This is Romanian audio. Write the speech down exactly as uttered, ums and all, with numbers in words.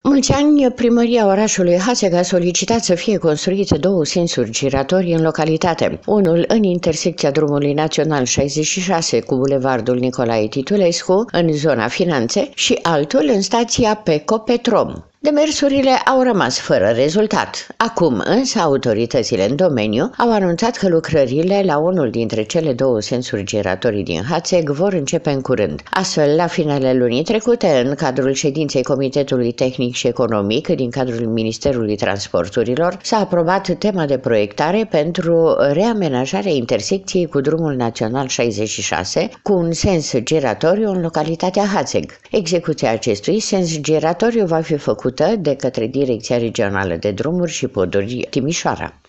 Mulți ani, primăria orașului Hațeg a solicitat să fie construite două sensuri giratorii în localitate. Unul în intersecția drumului național șaizeci și șase cu bulevardul Nicolae Titulescu, în zona Finanțe, și altul în stația Peco Petrom. Demersurile au rămas fără rezultat. Acum, însă, autoritățile în domeniu au anunțat că lucrările la unul dintre cele două sensuri giratorii din Hațeg vor începe în curând. Astfel, la finele lunii trecute, în cadrul ședinței Comitetului Tehnic și Economic din cadrul Ministerului Transporturilor, s-a aprobat tema de proiectare pentru reamenajarea intersecției cu drumul național șaizeci și șase, cu un sens giratoriu în localitatea Hațeg. Execuția acestui sens giratoriu va fi făcută de către Direcția Regională de Drumuri și Poduri Timișoara.